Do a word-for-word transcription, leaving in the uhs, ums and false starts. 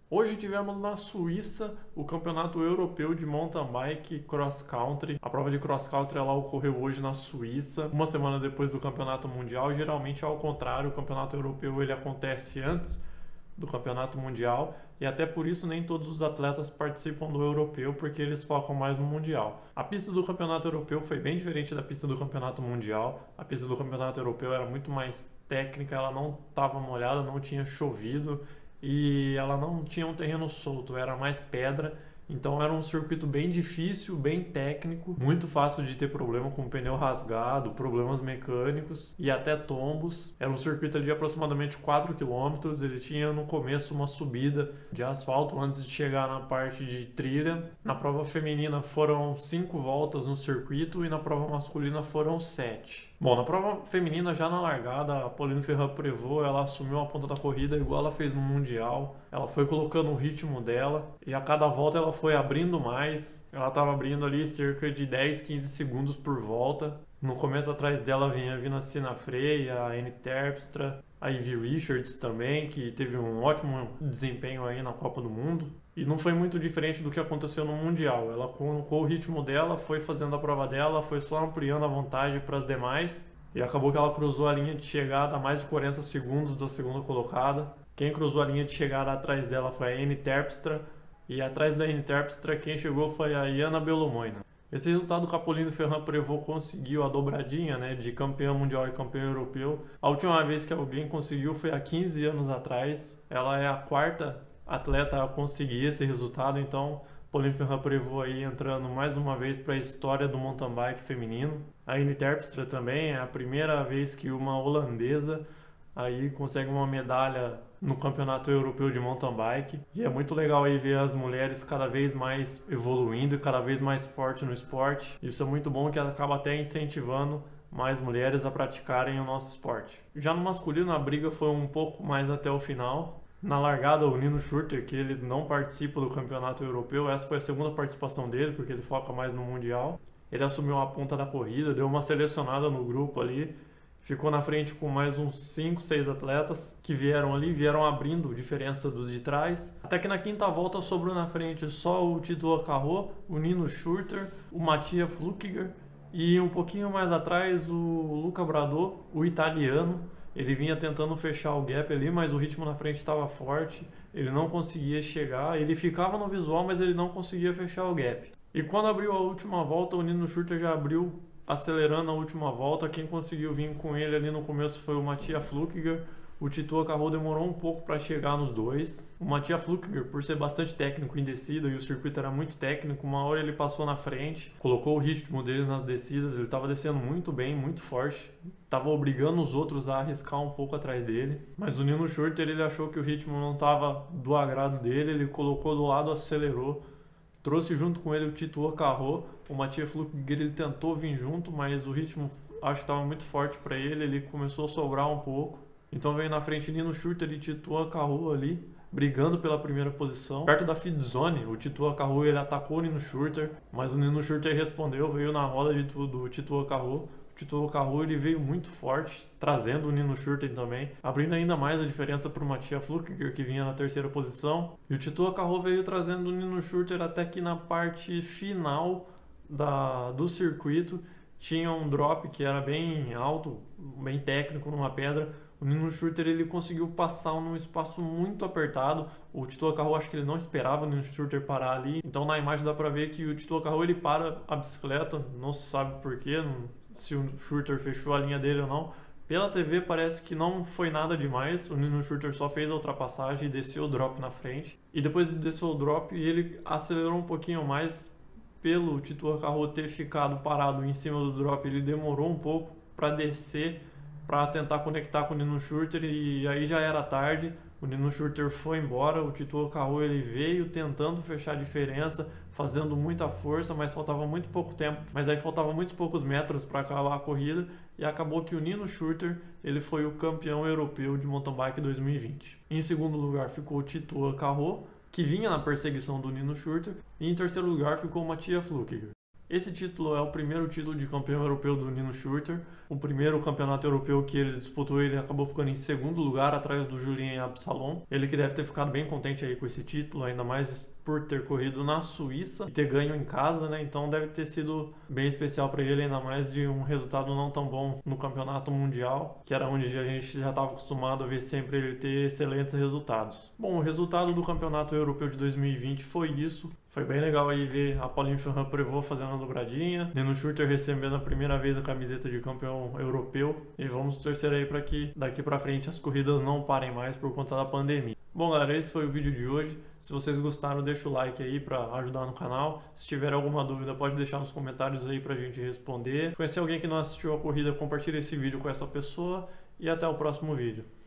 Hoje tivemos na Suíça o Campeonato Europeu de Mountain Bike Cross Country. A prova de Cross Country ela ocorreu hoje na Suíça, uma semana depois do Campeonato Mundial. Geralmente, ao contrário, o Campeonato Europeu ele acontece antes do Campeonato Mundial e até por isso nem todos os atletas participam do Europeu, porque eles focam mais no Mundial. A pista do Campeonato Europeu foi bem diferente da pista do Campeonato Mundial. A pista do Campeonato Europeu era muito mais técnica, ela não estava molhada, não tinha chovido e ela não tinha um terreno solto, era mais pedra. Então era um circuito bem difícil, bem técnico, muito fácil de ter problema com pneu rasgado, problemas mecânicos e até tombos. Era um circuito ali de aproximadamente quatro quilômetros, ele tinha no começo uma subida de asfalto antes de chegar na parte de trilha. Na prova feminina foram cinco voltas no circuito e na prova masculina foram sete. Bom, na prova feminina, já na largada, a Pauline Ferrand-Prévot, ela assumiu a ponta da corrida igual ela fez no Mundial. Ela foi colocando o ritmo dela e a cada volta ela foi abrindo mais. Ela estava abrindo ali cerca de dez, quinze segundos por volta. No começo atrás dela vinha vindo a Sina Frey, a Anne Terpstra, a Ivy Richards também, que teve um ótimo desempenho aí na Copa do Mundo. E não foi muito diferente do que aconteceu no Mundial. Ela colocou o ritmo dela, foi fazendo a prova dela, foi só ampliando a vantagem para as demais. E acabou que ela cruzou a linha de chegada a mais de quarenta segundos da segunda colocada. Quem cruzou a linha de chegada atrás dela foi a Anne Terpstra. E atrás da Anne Terpstra quem chegou foi a Jana Belomoina. Esse resultado que a Pauline Ferrand-Prévot conseguiu, a dobradinha, né, de campeã mundial e campeã europeu. A última vez que alguém conseguiu foi há quinze anos atrás. Ela é a quarta atleta a conseguir esse resultado, então Pauline Ferrand-Prévot aí entrando mais uma vez para a história do mountain bike feminino. A Anne Terpstra também é a primeira vez que uma holandesa aí consegue uma medalha no Campeonato Europeu de Mountain Bike. E é muito legal aí ver as mulheres cada vez mais evoluindo e cada vez mais forte no esporte. Isso é muito bom, que acaba até incentivando mais mulheres a praticarem o nosso esporte. Já no masculino, a briga foi um pouco mais até o final. Na largada, o Nino Schurter, que ele não participa do Campeonato Europeu, essa foi a segunda participação dele, porque ele foca mais no Mundial. Ele assumiu a ponta da corrida, deu uma selecionada no grupo ali, ficou na frente com mais uns cinco, seis atletas que vieram ali, vieram abrindo diferença dos de trás. Até que na quinta volta sobrou na frente só o Tito Acarro, o Nino Schurter, o Mattia Flukiger e um pouquinho mais atrás o Luca Bradot, o italiano. Ele vinha tentando fechar o gap ali, mas o ritmo na frente estava forte, ele não conseguia chegar, ele ficava no visual, mas ele não conseguia fechar o gap. E quando abriu a última volta, o Nino Schurter já abriu acelerando a última volta. Quem conseguiu vir com ele ali no começo foi o Mattia Flukiger. O Tito Acarro demorou um pouco para chegar nos dois. O Mattia Flukiger, por ser bastante técnico em descida e o circuito era muito técnico, uma hora ele passou na frente, colocou o ritmo dele nas descidas, ele estava descendo muito bem, muito forte, estava obrigando os outros a arriscar um pouco atrás dele. Mas o Nino Schurter, ele achou que o ritmo não estava do agrado dele, ele colocou do lado, acelerou, trouxe junto com ele o Tito Acarro. O Mattia Flukiger, ele tentou vir junto, mas o ritmo acho que estava muito forte para ele, ele começou a sobrar um pouco. Então veio na frente Nino Schurter e Tito Acarro ali, brigando pela primeira posição. Perto da feed zone, o Tito Acarro ele atacou o Nino Schurter, mas o Nino Schurter respondeu, veio na roda de tudo o Tito Acarro. O Tito Acarro ele veio muito forte, trazendo o Nino Schurter também, abrindo ainda mais a diferença para o Mattia Flukiger, que vinha na terceira posição. E o Tito Acarro veio trazendo o Nino Schurter até que na parte final da, do circuito tinha um drop que era bem alto, bem técnico numa pedra. O Nino Schurter ele conseguiu passar num espaço muito apertado. O Tito Acarro, acho que ele não esperava o Nino Schurter parar ali. Então na imagem dá pra ver que o Tito Acarro ele para a bicicleta, não se sabe porquê, se o Schurter fechou a linha dele ou não. Pela T V parece que não foi nada demais, o Nino Schurter só fez a ultrapassagem e desceu o drop na frente. E depois ele desceu o drop e ele acelerou um pouquinho mais. Pelo Tito Acarro ter ficado parado em cima do drop, ele demorou um pouco para descer, para tentar conectar com o Nino Schurter, e aí já era tarde. O Nino Schurter foi embora, o Tito Acarro ele veio tentando fechar a diferença, fazendo muita força, mas faltava muito pouco tempo. Mas aí faltavam muitos poucos metros para acabar a corrida, e acabou que o Nino Schurter ele foi o campeão europeu de mountain bike dois mil e vinte. Em segundo lugar ficou o Tito Acarro, que vinha na perseguição do Nino Schurter, e em terceiro lugar ficou o Mattia Flukiger. Esse título é o primeiro título de campeão europeu do Nino Schurter. O primeiro campeonato europeu que ele disputou, ele acabou ficando em segundo lugar, atrás do Julien Absalon. Ele que deve ter ficado bem contente aí com esse título, ainda mais por ter corrido na Suíça e ter ganho em casa, né? Então deve ter sido bem especial para ele, ainda mais de um resultado não tão bom no campeonato mundial, que era onde a gente já estava acostumado a ver sempre ele ter excelentes resultados. Bom, o resultado do campeonato europeu de dois mil e vinte foi isso. Foi bem legal aí ver a Pauline Ferrand-Prévot fazendo a dobradinha, Nino Schurter recebendo a primeira vez a camiseta de campeão europeu, e vamos torcer aí para que daqui para frente as corridas não parem mais por conta da pandemia. Bom, galera, esse foi o vídeo de hoje. Se vocês gostaram, deixa o like aí para ajudar no canal. Se tiver alguma dúvida, pode deixar nos comentários aí pra gente responder. Se conhecer alguém que não assistiu a corrida, compartilha esse vídeo com essa pessoa e até o próximo vídeo.